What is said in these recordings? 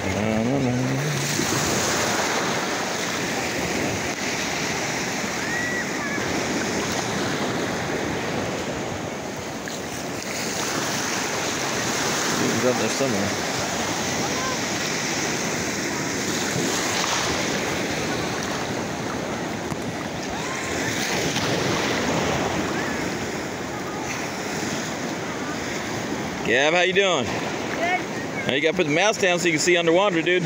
He's up there somewhere. Gab, how you doing? Good. Now you gotta put the mask down so you can see underwater, dude.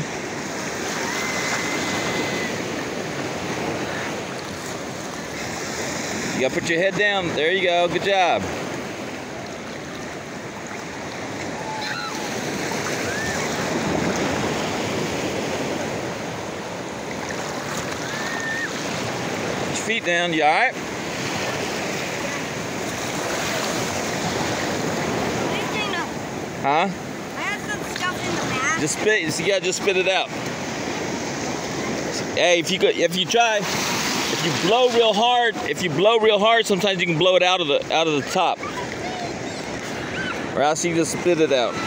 You gotta put your head down. There you go. Good job. Put your feet down. You alright? Huh? I had some stuff in the bag. Just spit. You gotta just spit it out. Hey, if you blow real hard, sometimes you can blow it out of the top. Or else you just spit it out.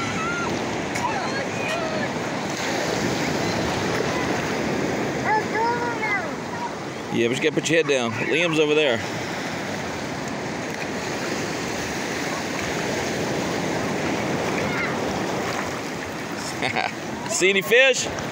Yeah, but you gotta put your head down. Liam's over there. See any fish?